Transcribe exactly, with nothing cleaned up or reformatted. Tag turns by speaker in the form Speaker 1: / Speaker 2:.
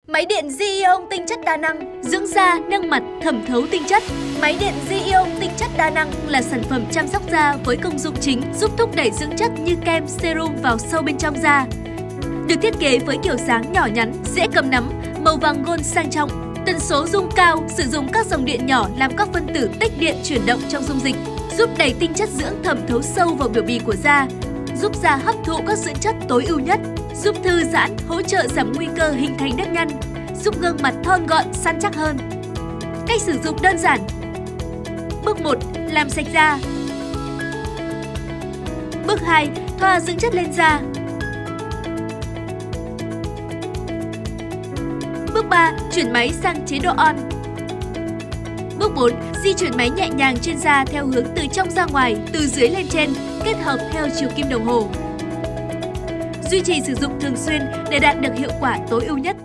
Speaker 1: Máy điện Zi-ion tinh chất đa năng, dưỡng da, nâng mặt, thẩm thấu tinh chất. Máy điện Zi-ion tinh chất đa năng là sản phẩm chăm sóc da với công dụng chính giúp thúc đẩy dưỡng chất như kem, serum vào sâu bên trong da. Được thiết kế với kiểu dáng nhỏ nhắn, dễ cầm nắm, màu vàng gold sang trọng. Tần số dung cao, sử dụng các dòng điện nhỏ làm các phân tử tích điện chuyển động trong dung dịch, giúp đẩy tinh chất dưỡng thẩm thấu sâu vào biểu bì của da, giúp da hấp thụ các dưỡng chất tối ưu nhất, giúp thư giãn, hỗ trợ giảm nguy cơ hình thành nếp nhăn, giúp gương mặt thon gọn, săn chắc hơn. Cách sử dụng đơn giản. Bước một. Làm sạch da. Bước hai. Thoa dưỡng chất lên da. Bước ba. Chuyển máy sang chế độ on. Bước bốn. Di chuyển máy nhẹ nhàng trên da theo hướng từ trong ra ngoài, từ dưới lên trên, kết hợp theo chiều kim đồng hồ. Duy trì sử dụng thường xuyên để đạt được hiệu quả tối ưu nhất.